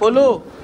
बोलो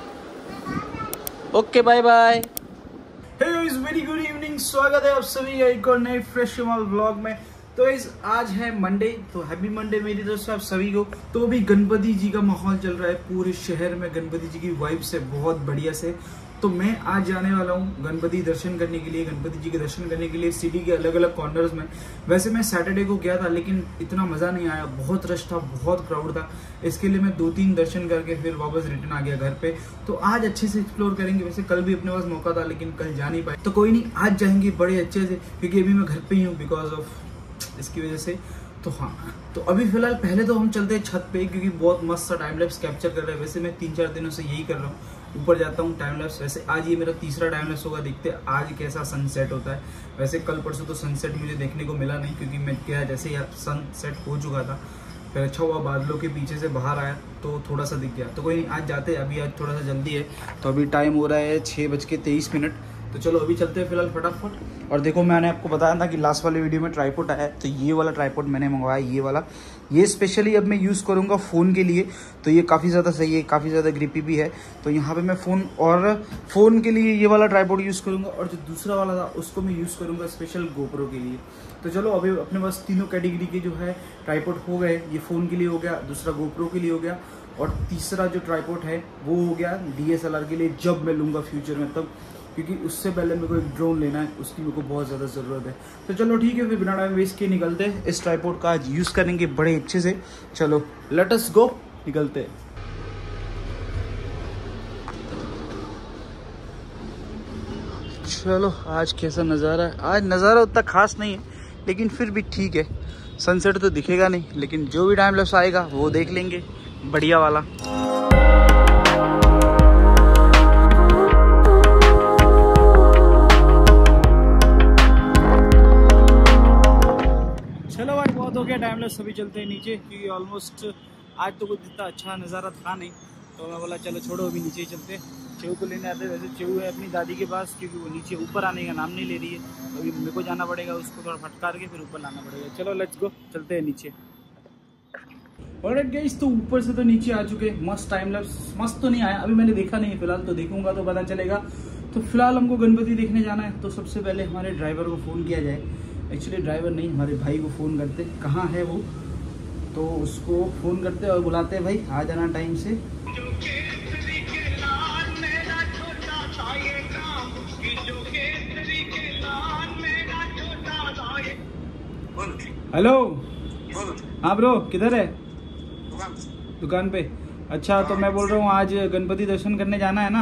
okay bye bye. Hey guys, very good evening. स्वागत है आप सभी का एक और नए फ्रेश व्लॉग में। तो इस आज है मंडे, तो हैप्पी मंडे मेरी तरफ से आप सभी को। तो अभी गणपति जी का माहौल चल रहा है पूरे शहर में, गणपति जी की वाइब्स है बहुत बढ़िया से। तो मैं आज जाने वाला हूँ गणपति दर्शन करने के लिए, गणपति जी के दर्शन करने के लिए सिटी के अलग अलग कॉर्नर्स में। वैसे मैं सैटरडे को गया था लेकिन इतना मजा नहीं आया, बहुत रश था, बहुत क्राउड था। इसके लिए मैं 2-3 दर्शन करके फिर वापस रिटर्न आ गया घर पे। तो आज अच्छे से एक्सप्लोर करेंगे। वैसे कल भी अपने पास मौका था लेकिन कल जा नहीं पाए, तो कोई नहीं, आज जाएंगे बड़े अच्छे से, क्योंकि अभी मैं घर पे ही हूँ बिकॉज ऑफ इसकी वजह से। तो हाँ, तो अभी फिलहाल पहले तो हम चलते हैं छत पे, क्योंकि बहुत मस्त सा टाइम लैप्स कैप्चर कर रहे हैं। वैसे मैं 3-4 दिनों से यही कर रहा हूँ, ऊपर जाता हूँ टाइम लैप्स। वैसे आज ये मेरा तीसरा टाइम लैप्स होगा, देखते हैं आज कैसा सनसेट होता है। वैसे कल परसों तो सनसेट मुझे देखने को मिला नहीं, क्योंकि मैं क्या जैसे ही सनसेट हो चुका था। फिर अच्छा हुआ बादलों के पीछे से बाहर आया तो थोड़ा सा दिख गया। तो कोई नहीं, आज जाते हैं। अभी आज थोड़ा सा जल्दी है, तो अभी टाइम हो रहा है 6:23। तो चलो अभी चलते हैं फिलहाल फटाफट। और देखो, मैंने आपको बताया था कि लास्ट वाले वीडियो में ट्राइपॉड आया है, तो ये वाला ट्राइपॉड मैंने मंगवाया, ये वाला। ये स्पेशली अब मैं यूज़ करूँगा फ़ोन के लिए। तो ये काफ़ी ज़्यादा सही है, काफ़ी ज़्यादा ग्रिपी भी है। तो यहाँ पे मैं फ़ोन के लिए ये वाला ट्राइपॉड यूज़ करूँगा, और जो दूसरा वाला था उसको मैं यूज़ करूँगा स्पेशल गोप्रो के लिए। तो चलो अभी अपने पास तीनों कैटेगरी के जो है ट्राइपॉड हो गए। ये फ़ोन के लिए हो गया, दूसरा गोप्रो के लिए हो गया, और तीसरा जो ट्राइपॉड है वो हो गया DSLR के लिए, जब मैं लूँगा फ्यूचर में तब, क्योंकि उससे पहले मेरे को एक ड्रोन लेना है, उसकी मेरे को बहुत ज़्यादा ज़रूरत है। तो चलो ठीक है, फिर बिना टाइम वेस्ट के निकलते हैं। इस ट्राइपॉड का आज यूज़ करेंगे बड़े अच्छे से। चलो लेट अस गो, निकलते हैं। चलो आज कैसा नज़ारा है। आज नज़ारा उतना खास नहीं है लेकिन फिर भी ठीक है। सनसेट तो दिखेगा नहीं, लेकिन जो भी टाइम लैप्स आएगा वो देख लेंगे, बढ़िया वाला। चलो भाई, बहुत हो गया टाइम लैप्स, सभी चलते हैं नीचे, क्योंकि ऑलमोस्ट आज तो कुछ इतना अच्छा नज़ारा था नहीं। तो मैं बोला चलो छोड़ो, अभी नीचे ही चलते। चेऊ को लेने आते। वैसे चेऊ है अपनी दादी के पास, क्योंकि वो नीचे ऊपर आने का नाम नहीं ले रही है। तो अभी मेरे को जाना पड़ेगा, उसको थोड़ा फटकार के फिर ऊपर लाना पड़ेगा। चलो लेट्स गो, चलते हैं नीचे। ऑलराइट गाइस, तो ऊपर से तो नीचे आ चुके। मस्त टाइम लैप्स, मस्त तो नहीं आया, अभी मैंने देखा नहीं है फिलहाल, तो देखूंगा तो पता चलेगा। तो फिलहाल हमको गणपति देखने जाना है, तो सबसे पहले हमारे ड्राइवर को फ़ोन किया जाए। एक्चुअली ड्राइवर नहीं, हमारे भाई को फ़ोन करते, कहाँ है वो, तो उसको फ़ोन करते और बुलाते हैं, भाई आ जाना टाइम से। हेलो, हाँ ब्रो, किधर है? दुकान पे। अच्छा, तो मैं बोल रहा हूँ आज गणपति दर्शन करने जाना है ना?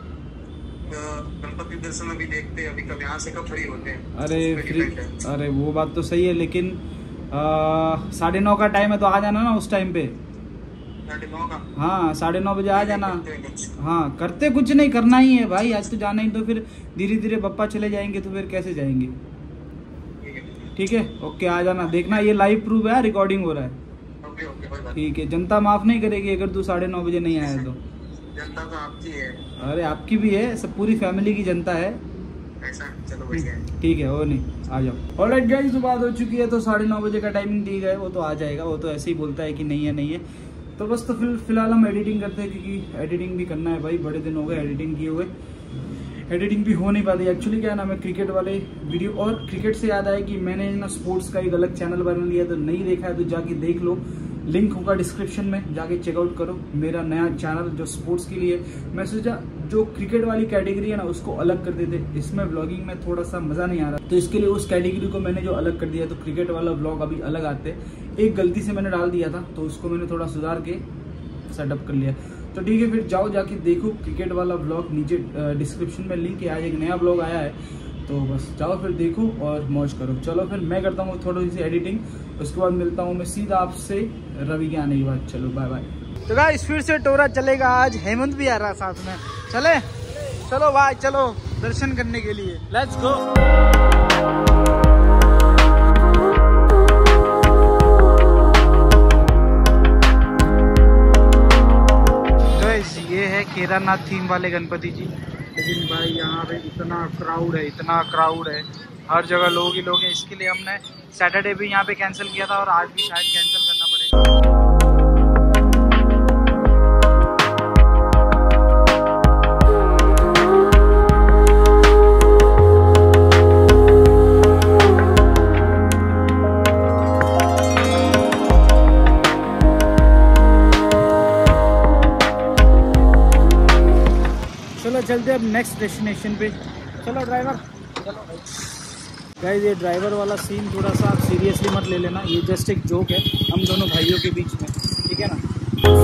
गणपति दर्शन अभी देखते हैं, अभी कब यहाँ से कब फ्री होते हैं। अरे वो बात तो सही है, लेकिन 9:30 का टाइम है, तो आ जाना ना उस टाइम पे। 9:30 का? हाँ, 9:30 बजे आ जाना। हाँ, करते कुछ नहीं, करना ही है भाई, आज तो जाना ही। तो फिर धीरे धीरे पप्पा चले जाएंगे तो फिर कैसे जाएंगे। ठीक है, ओके, आ जाना। देखना ये लाइव प्रूफ है, रिकॉर्डिंग हो रहा है। ठीक है, जनता माफ नहीं करेगी अगर तू 9:30 बजे नहीं आया तो। जनता तो आपकी है। अरे आपकी भी है, सब पूरी फैमिली की जनता है। ऐसा? चलो बढ़िया है। ठीक है, वो नहीं, आ जाओ। ऑलराइट गाइस, तो बात हो चुकी है, तो 9:30 बजे का टाइमिंग दी गया है, वो तो आ जाएगा। वो तो ऐसे ही बोलता है कि नहीं है, नहीं है। तो बस, तो फिलहाल हम एडिटिंग करते हैं, क्योंकि एडिटिंग भी करना है भाई, बड़े दिन हो गए एडिटिंग किए हुए। एडिटिंग भी हो नहीं पाती एक्चुअली। क्या नाम है, क्रिकेट वाले वीडियो। और क्रिकेट से याद आया कि मैंने ना स्पोर्ट्स का एक अलग चैनल बना लिया, तो नहीं देखा है तो जाके देख लो, लिंक होगा डिस्क्रिप्शन में, जाके चेकआउट करो मेरा नया चैनल जो स्पोर्ट्स के लिए। मैं सोचा जो क्रिकेट वाली कैटेगरी है ना उसको अलग कर देते, इसमें व्लॉगिंग में थोड़ा सा मजा नहीं आ रहा, तो इसके लिए उस कैटेगरी को मैंने जो अलग कर दिया, तो क्रिकेट वाला व्लॉग अभी अलग आते। एक गलती से मैंने डाल दिया था, तो उसको मैंने थोड़ा सुधार के सेटअप कर लिया। तो ठीक है, फिर जाओ जाके देखो क्रिकेट वाला व्लॉग, नीचे डिस्क्रिप्शन में लिंक है। आज एक नया व्लॉग आया है, तो बस जाओ फिर देखो और मौज करो। चलो फिर मैं करता हूँ थोड़ी सी एडिटिंग, उसके बाद मिलता हूँ मैं सीधा आपसे रवि के आने के बाद। चलो बाय बाय। तो गाइस, फिर से टोरा चलेगा, आज हेमंत भी आ रहा है साथ में। चले, चलो भाई, चलो दर्शन करने के लिए, लेट्स गो। ये है केदारनाथ थीम वाले गणपति जी, लेकिन भाई यहाँ पे इतना क्राउड है, इतना क्राउड है, हर जगह लोग ही लोग हैं। इसके लिए हमने सैटरडे भी यहाँ पे कैंसिल किया था, और आज भी शायद कैंसिल करना पड़ेगा। चलते हैं अब नेक्स्ट डेस्टिनेशन पे। चलो ड्राइवर, चलो गाइस। ये ड्राइवर वाला सीन थोड़ा सा आप सीरियसली मत ले लेना, ये जस्ट एक जोक है हम दोनों भाइयों के बीच में, ठीक है ना।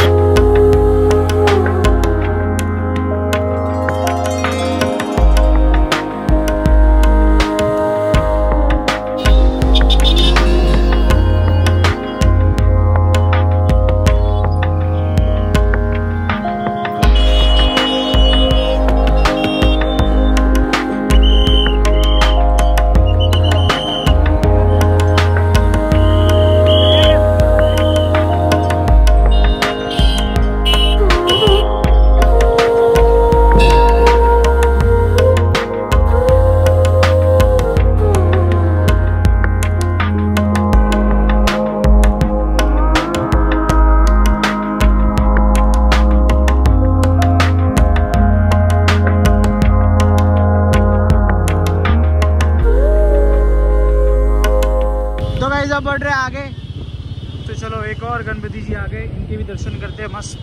बढ़ रहे आगे, तो चलो एक और गणपति जी आ गए, इनके भी दर्शन करते हैं मस्त।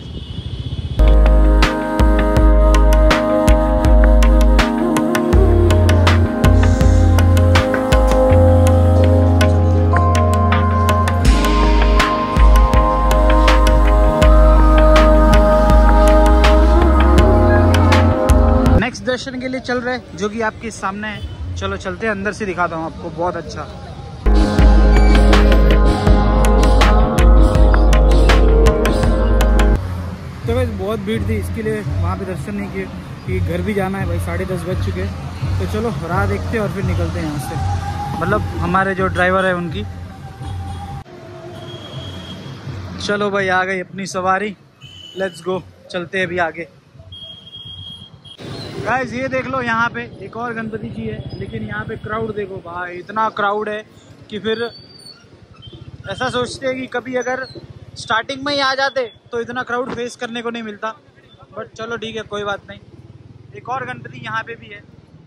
नेक्स्ट दर्शन के लिए चल रहे, जो कि आपके सामने है। चलो चलते हैं, अंदर से दिखाता हूँ आपको, बहुत अच्छा। तो वैसे बहुत भीड़ थी, इसके लिए वहाँ पे दर्शन नहीं किए, कि घर भी जाना है भाई, 10:30 बज चुके हैं। तो चलो राह देखते हैं और फिर निकलते हैं यहाँ से, मतलब हमारे जो ड्राइवर है उनकी। चलो भाई आ गई अपनी सवारी, लेट्स गो, चलते हैं अभी आगे। गाइस ये देख लो, यहाँ पे एक और गणपति जी है, लेकिन यहाँ पे क्राउड देखो भाई, इतना क्राउड है कि फिर ऐसा सोचते हैं कि कभी अगर स्टार्टिंग में ही आ जाते तो इतना क्राउड फेस करने को नहीं मिलता। बट चलो ठीक है, कोई बात नहीं। एक और गणपति यहाँ पे भी है।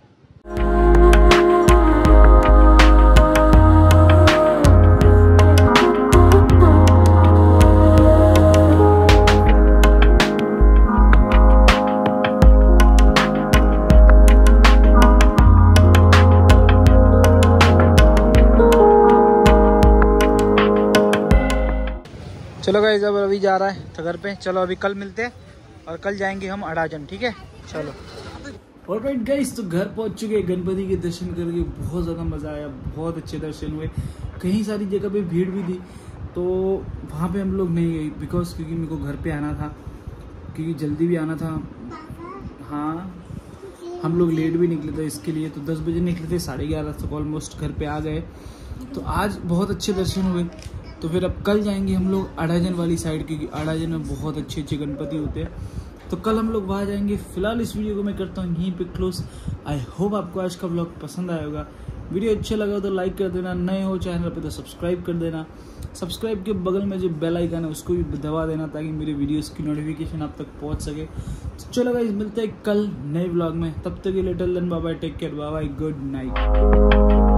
चलो गाइस अब अभी जा रहा है घर पे। चलो अभी कल मिलते हैं और कल जाएंगे हम अडाजन, ठीक है। चलो ऑलराइट गाइस, तो घर पहुंच चुके, गणपति के दर्शन करके बहुत ज़्यादा मज़ा आया, बहुत अच्छे दर्शन हुए। कहीं सारी जगह पे भीड़ भी थी, तो वहाँ पे हम लोग नहीं गए बिकॉज क्योंकि मेरे को घर पे आना था, क्योंकि जल्दी भी आना था। हाँ हम लोग लेट भी निकले थे इसके लिए, तो 10 बजे निकले थे, 11:30 तक ऑलमोस्ट घर पे आ गए। तो आज बहुत अच्छे दर्शन हुए। तो फिर अब कल जाएंगे हम लोग अडाजन वाली साइड, क्योंकि अडाजन में बहुत अच्छे अच्छे गणपति होते हैं। तो कल हम लोग वहाँ जाएंगे। फिलहाल इस वीडियो को मैं करता हूँ यहीं पे क्लोज। आई होप आपको आज का व्लॉग पसंद आया होगा। वीडियो अच्छा लगा तो लाइक कर देना, नए हो चैनल पे तो सब्सक्राइब कर देना। सब्सक्राइब के बगल में जो बेल आइकन है उसको भी दबा देना, ताकि मेरे वीडियोस की नोटिफिकेशन आप तक पहुँच सके। तो चलो गाइस, मिलते हैं कल नए व्लॉग में। तब तक के लिए till then bye bye, take care, bye bye, good night.